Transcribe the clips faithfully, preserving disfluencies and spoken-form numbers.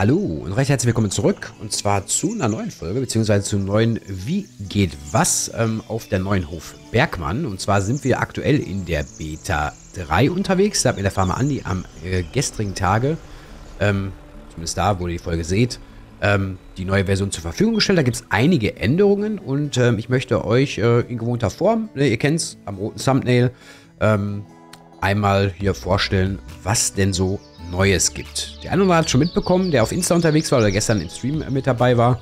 Hallo und recht herzlich willkommen zurück und zwar zu einer neuen Folge beziehungsweise zu einem neuen Wie geht was ähm, auf der neuen Hof Bergmann. Und zwar sind wir aktuell in der Beta drei unterwegs. Da hat mir der Farmer Andi am äh, gestrigen Tage, ähm, zumindest da, wo ihr die Folge seht, ähm, die neue Version zur Verfügung gestellt. Da gibt es einige Änderungen und ähm, ich möchte euch äh, in gewohnter Form, ne, ihr kennt es am roten Thumbnail, ähm, einmal hier vorstellen, was denn so Neues gibt. Der eine oder andere hat schon mitbekommen, der auf Insta unterwegs war oder gestern im Stream mit dabei war.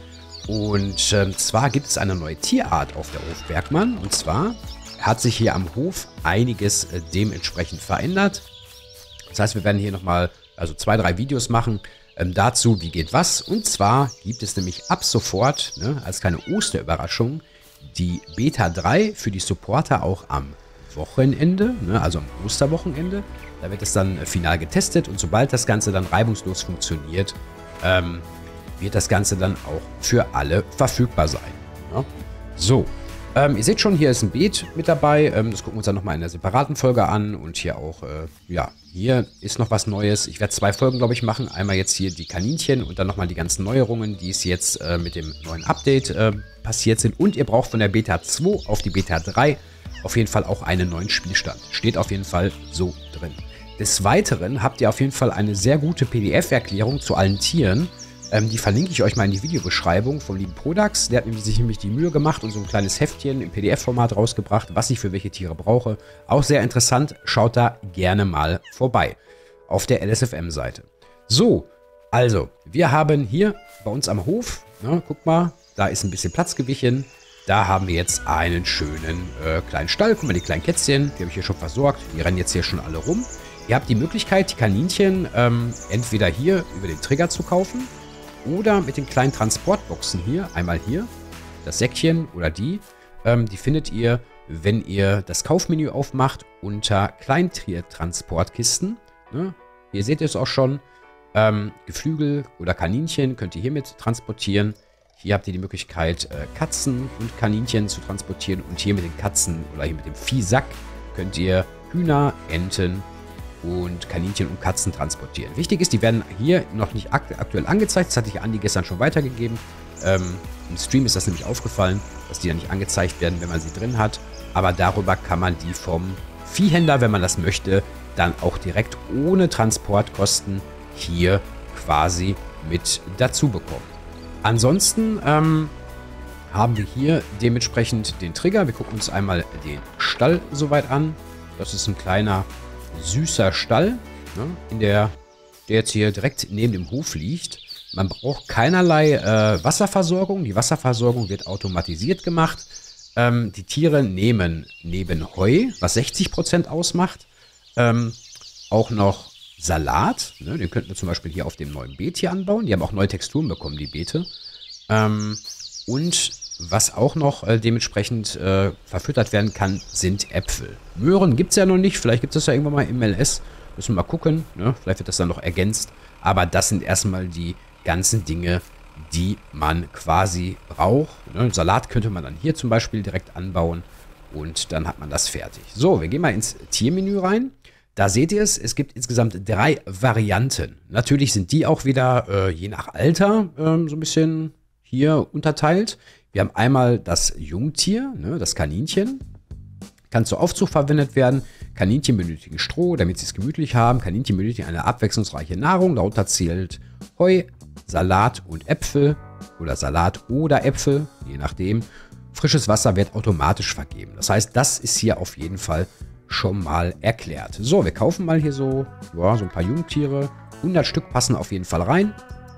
Und ähm, zwar gibt es eine neue Tierart auf der Hof Bergmann. Und zwar hat sich hier am Hof einiges äh, dementsprechend verändert. Das heißt, wir werden hier nochmal also zwei, drei Videos machen ähm, dazu, wie geht was. Und zwar gibt es nämlich ab sofort, ne, als kleine Osterüberraschung, die Beta drei für die Supporter auch am Wochenende, ne, also am Osterwochenende. Da wird es dann äh, final getestet und sobald das Ganze dann reibungslos funktioniert, ähm, wird das Ganze dann auch für alle verfügbar sein. Ja? So, ähm, ihr seht schon, hier ist ein Beet mit dabei. Ähm, das gucken wir uns dann nochmal in einer separaten Folge an. Und hier auch, äh, ja, hier ist noch was Neues. Ich werde zwei Folgen, glaube ich, machen. Einmal jetzt hier die Kaninchen und dann nochmal die ganzen Neuerungen, die es jetzt äh, mit dem neuen Update äh, passiert sind. Und ihr braucht von der Beta zwei auf die Beta drei auf jeden Fall auch einen neuen Spielstand. Steht auf jeden Fall so drin. Des Weiteren habt ihr auf jeden Fall eine sehr gute P D F-Erklärung zu allen Tieren. Ähm, die verlinke ich euch mal in die Videobeschreibung vom lieben Prodax. Der hat nämlich sich nämlich die Mühe gemacht und so ein kleines Heftchen im P D F-Format rausgebracht, was ich für welche Tiere brauche. Auch sehr interessant. Schaut da gerne mal vorbei. Auf der L S F M-Seite. So, also, wir haben hier bei uns am Hof, ne, guck mal, da ist ein bisschen Platz gewichen. Da haben wir jetzt einen schönen äh, kleinen Stall. Guck mal, die kleinen Kätzchen, die habe ich hier schon versorgt. Die rennen jetzt hier schon alle rum. Ihr habt die Möglichkeit, die Kaninchen ähm, entweder hier über den Trigger zu kaufen oder mit den kleinen Transportboxen hier, einmal hier, das Säckchen oder die, ähm, die findet ihr, wenn ihr das Kaufmenü aufmacht unter Kleintiertransportkisten. Ne? Hier seht ihr es auch schon. Ähm, Geflügel oder Kaninchen könnt ihr hiermit transportieren. Hier habt ihr die Möglichkeit, äh, Katzen und Kaninchen zu transportieren. Und hier mit den Katzen oder hier mit dem Viehsack könnt ihr Hühner, Enten und Kaninchen und Katzen transportieren. Wichtig ist, die werden hier noch nicht akt aktuell angezeigt. Das hatte ich Andi gestern schon weitergegeben. Ähm, Im Stream ist das nämlich aufgefallen, dass die dann nicht angezeigt werden, wenn man sie drin hat. Aber darüber kann man die vom Viehhändler, wenn man das möchte, dann auch direkt ohne Transportkosten hier quasi mit dazu bekommen. Ansonsten ähm, haben wir hier dementsprechend den Trigger. Wir gucken uns einmal den Stall soweit an. Das ist ein kleiner, süßer Stall, ne, in der, der jetzt hier direkt neben dem Hof liegt. Man braucht keinerlei äh, Wasserversorgung. Die Wasserversorgung wird automatisiert gemacht. Ähm, die Tiere nehmen neben Heu, was sechzig Prozent ausmacht, ähm, auch noch Salat, ne, den könnten wir zum Beispiel hier auf dem neuen Beet hier anbauen. Die haben auch neue Texturen bekommen, die Beete. Ähm, und was auch noch äh, dementsprechend äh, verfüttert werden kann, sind Äpfel. Möhren gibt es ja noch nicht. Vielleicht gibt es das ja irgendwann mal im L S. Müssen wir mal gucken. Ne? Vielleicht wird das dann noch ergänzt. Aber das sind erstmal die ganzen Dinge, die man quasi braucht. Ne? Salat könnte man dann hier zum Beispiel direkt anbauen. Und dann hat man das fertig. So, wir gehen mal ins Tiermenü rein. Da seht ihr es, es gibt insgesamt drei Varianten. Natürlich sind die auch wieder äh, je nach Alter ähm, so ein bisschen hier unterteilt. Wir haben einmal das Jungtier, ne, das Kaninchen. Kann zur Aufzucht verwendet werden. Kaninchen benötigen Stroh, damit sie es gemütlich haben. Kaninchen benötigen eine abwechslungsreiche Nahrung. Darunter zählt Heu, Salat und Äpfel. Oder Salat oder Äpfel, je nachdem. Frisches Wasser wird automatisch vergeben. Das heißt, das ist hier auf jeden Fall schon mal erklärt. So, wir kaufen mal hier so, ja, so ein paar Jungtiere. hundert Stück passen auf jeden Fall rein.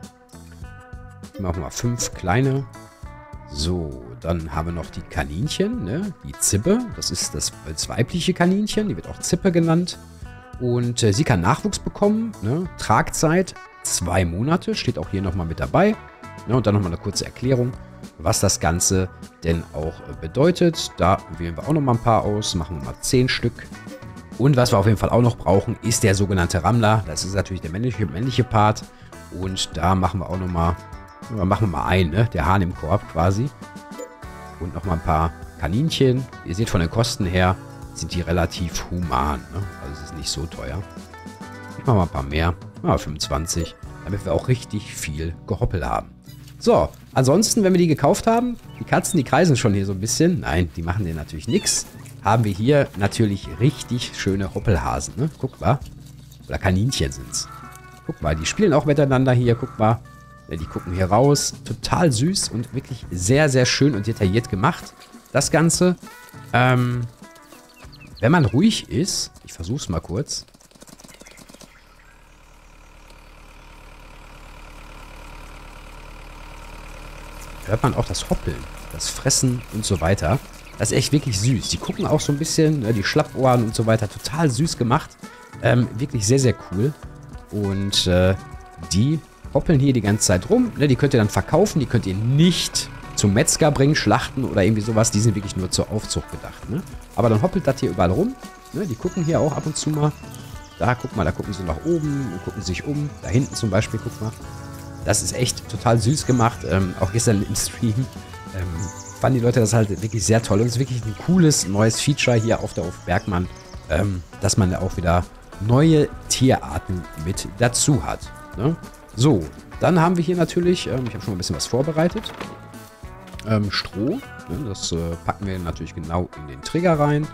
Machen wir mal fünf kleine. So, dann haben wir noch die Kaninchen, ne? Die Zippe. Das ist das, das weibliche Kaninchen. Die wird auch Zippe genannt. Und äh, sie kann Nachwuchs bekommen. Ne? Tragzeit zwei Monate. Steht auch hier nochmal mit dabei. Ne? Und dann nochmal eine kurze Erklärung, was das Ganze denn auch bedeutet. Da wählen wir auch noch mal ein paar aus. Machen wir mal zehn Stück. Und was wir auf jeden Fall auch noch brauchen, ist der sogenannte Rammler. Das ist natürlich der männliche, männliche Part. Und da machen wir auch noch mal, machen wir mal ein, ne? Der Hahn im Korb quasi. Und noch mal ein paar Kaninchen. Ihr seht, von den Kosten her sind die relativ human. Ne? Also es ist nicht so teuer. Ich mache mal ein paar mehr. Mal fünfundzwanzig. damit wir auch richtig viel Gehoppel haben. So, ansonsten, wenn wir die gekauft haben, die Katzen, die kreisen schon hier so ein bisschen. Nein, die machen dir natürlich nichts. Haben wir hier natürlich richtig schöne Hoppelhasen, ne? Guck mal. Oder Kaninchen sind's. Guck mal, die spielen auch miteinander hier, guck mal. Ja, die gucken hier raus. Total süß und wirklich sehr, sehr schön und detailliert gemacht. Das Ganze. Ähm, wenn man ruhig ist, ich versuch's mal kurz. Hört man auch das Hoppeln, das Fressen und so weiter. Das ist echt wirklich süß. Die gucken auch so ein bisschen, ne, die Schlappohren und so weiter. Total süß gemacht. Ähm, wirklich sehr, sehr cool. Und äh, die hoppeln hier die ganze Zeit rum. Ne, die könnt ihr dann verkaufen. Die könnt ihr nicht zum Metzger bringen, schlachten oder irgendwie sowas. Die sind wirklich nur zur Aufzucht gedacht. Ne? Aber dann hoppelt das hier überall rum. Ne, die gucken hier auch ab und zu mal. Da, guck mal, da gucken sie nach oben und gucken sich um. Da hinten zum Beispiel, guck mal. Das ist echt total süß gemacht. Ähm, auch gestern im Stream ähm, fanden die Leute das halt wirklich sehr toll. Und es ist wirklich ein cooles neues Feature hier auf der Hof Bergmann, ähm, dass man da auch wieder neue Tierarten mit dazu hat. Ne? So, dann haben wir hier natürlich, ähm, ich habe schon mal ein bisschen was vorbereitet. Ähm, Stroh. Ne? Das äh, packen wir natürlich genau in den Trigger rein.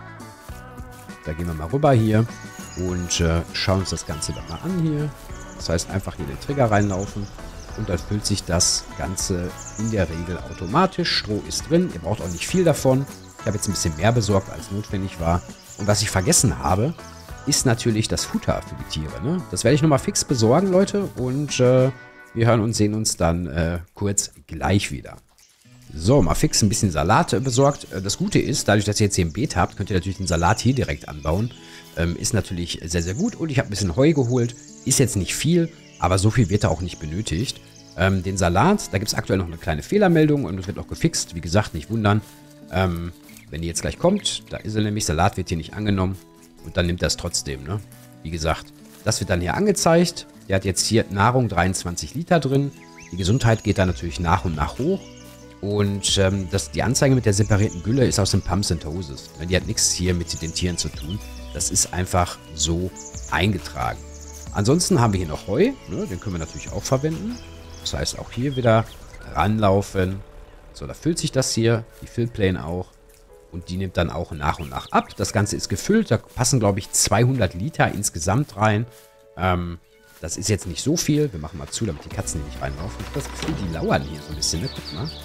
Da gehen wir mal rüber hier und äh, schauen uns das Ganze dann mal an hier. Das heißt, einfach hier den Trigger reinlaufen. Und dann füllt sich das Ganze in der Regel automatisch. Stroh ist drin. Ihr braucht auch nicht viel davon. Ich habe jetzt ein bisschen mehr besorgt, als notwendig war. Und was ich vergessen habe, ist natürlich das Futter für die Tiere. Ne? Das werde ich nochmal fix besorgen, Leute. Und äh, wir hören und sehen uns dann äh, kurz gleich wieder. So, mal fix ein bisschen Salat äh, besorgt. Äh, das Gute ist, dadurch, dass ihr jetzt hier ein Beet habt, könnt ihr natürlich den Salat hier direkt anbauen. Ähm, ist natürlich sehr, sehr gut. Und ich habe ein bisschen Heu geholt. Ist jetzt nicht viel, aber so viel wird da auch nicht benötigt. Ähm, den Salat, da gibt es aktuell noch eine kleine Fehlermeldung und es wird auch gefixt. Wie gesagt, nicht wundern. Ähm, wenn die jetzt gleich kommt, da ist er nämlich, Salat wird hier nicht angenommen. Und dann nimmt er es trotzdem, ne? Wie gesagt, das wird dann hier angezeigt. Der hat jetzt hier Nahrung dreiundzwanzig Liter drin. Die Gesundheit geht dann natürlich nach und nach hoch. Und ähm, das, die Anzeige mit der separierten Gülle ist aus dem Pumps and Hoses. Die hat nichts hier mit den Tieren zu tun. Das ist einfach so eingetragen. Ansonsten haben wir hier noch Heu. Ne? Den können wir natürlich auch verwenden. Das heißt, auch hier wieder ranlaufen. So, da füllt sich das hier. Die Fillplane auch. Und die nimmt dann auch nach und nach ab. Das Ganze ist gefüllt. Da passen, glaube ich, zweihundert Liter insgesamt rein. Ähm, das ist jetzt nicht so viel. Wir machen mal zu, damit die Katzen hier nicht reinlaufen. Ich habe das Gefühl, die lauern hier so ein bisschen. Ne? Guck mal.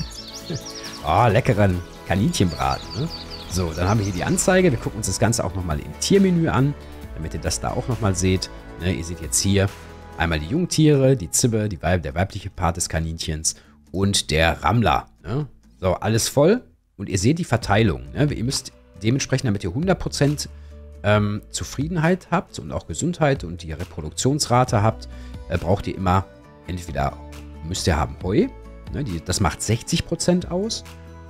Oh, leckeren Kaninchenbraten. Ne? So, dann haben wir hier die Anzeige. Wir gucken uns das Ganze auch nochmal im Tiermenü an, damit ihr das da auch nochmal seht. Ne, ihr seht jetzt hier einmal die Jungtiere, die Zibbe, die Weib, der weibliche Part des Kaninchens und der Rammler. Ne? So, alles voll. Und ihr seht die Verteilung. Ne? Ihr müsst dementsprechend, damit ihr hundert Prozent ähm, Zufriedenheit habt und auch Gesundheit und die Reproduktionsrate habt, äh, braucht ihr immer entweder, müsst ihr haben Heu, ne? die, das macht sechzig Prozent aus,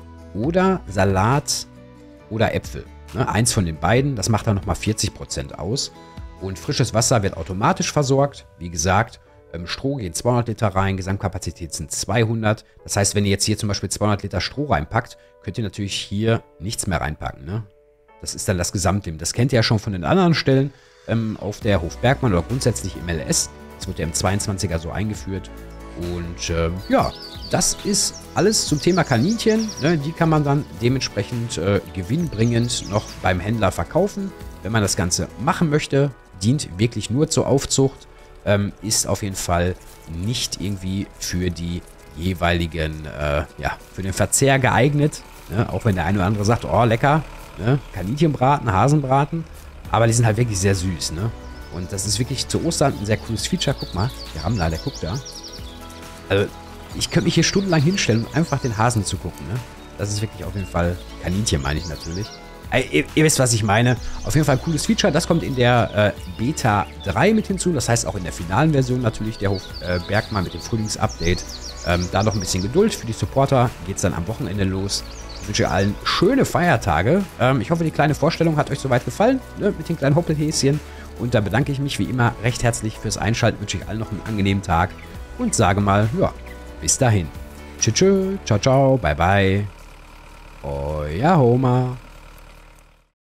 oder Salat oder Äpfel. Ne? Eins von den beiden, das macht dann nochmal vierzig Prozent aus. Und frisches Wasser wird automatisch versorgt. Wie gesagt, ähm, Stroh gehen zweihundert Liter rein, Gesamtkapazität sind zweihundert. Das heißt, wenn ihr jetzt hier zum Beispiel zweihundert Liter Stroh reinpackt, könnt ihr natürlich hier nichts mehr reinpacken. Ne? Das ist dann das Gesamtlimit. Das kennt ihr ja schon von den anderen Stellen ähm, auf der Hof Bergmann oder grundsätzlich im L S. Das wird ja im zweiundzwanziger so eingeführt. Und ähm, ja, das ist alles zum Thema Kaninchen. Ne? Die kann man dann dementsprechend äh, gewinnbringend noch beim Händler verkaufen. Wenn man das Ganze machen möchte, dient wirklich nur zur Aufzucht. Ähm, ist auf jeden Fall nicht irgendwie für die jeweiligen, äh, ja, für den Verzehr geeignet. Ne? Auch wenn der eine oder andere sagt, oh, lecker, ne? Kaninchenbraten, Hasenbraten. Aber die sind halt wirklich sehr süß, ne? Und das ist wirklich zu Ostern ein sehr cooles Feature. Guck mal, der Rammler, der guckt da. Also, ich könnte mich hier stundenlang hinstellen und einfach den Hasen zu gucken, ne? Das ist wirklich auf jeden Fall, Kaninchen meine ich natürlich. Also, ihr, ihr wisst, was ich meine. Auf jeden Fall ein cooles Feature. Das kommt in der äh, Beta drei mit hinzu. Das heißt auch in der finalen Version natürlich der Hof äh, Bergmann mit dem Frühlingsupdate. Ähm, da noch ein bisschen Geduld. Für die Supporter geht es dann am Wochenende los. Ich wünsche allen schöne Feiertage. Ähm, ich hoffe, die kleine Vorstellung hat euch soweit gefallen, ne, mit den kleinen Hoppelhäschen. Und da bedanke ich mich wie immer recht herzlich fürs Einschalten. Wünsche ich allen noch einen angenehmen Tag. Und sage mal, ja, bis dahin. Tschüss, ciao, ciao, bye, bye. Euer Homer.